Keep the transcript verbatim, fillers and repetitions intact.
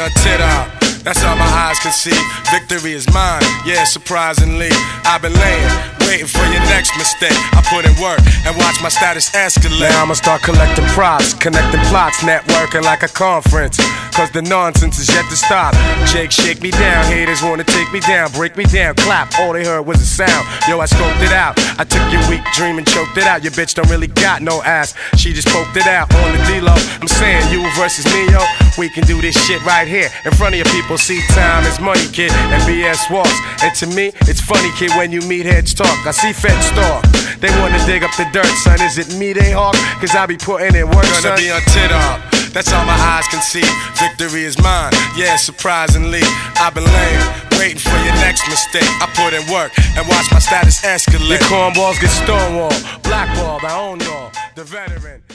on tit up. That's all my eyes can see. Victory is mine, yeah, surprisingly. I've been laying, waiting for your next mistake. I put in work and watch my status escalate. Now I'ma start collecting props, connecting plots, networking like a conference. Cause the nonsense is yet to stop. Jake, shake me down, haters wanna take me down, break me down, clap, all they heard was a sound. Yo, I scoped it out, I took your weak dream and choked it out. Your bitch don't really got no ass, she just poked it out on the D-Lo. I'm saying you versus me, yo, we can do this shit right here in front of your people. See, time is money, kid, and B S walks. And to me, it's funny, kid, when you meet heads talk. I see feds talk, they wanna dig up the dirt, son. Is it me they hawk? Cause I be putting in work, son. Gonna be on tit up. That's all my eyes can see. Victory is mine, yeah, surprisingly. I've been laying, waiting for your next mistake. I put in work and watch my status escalate. Your cornballs get stonewalled, blackballed, I own y'all, the veteran.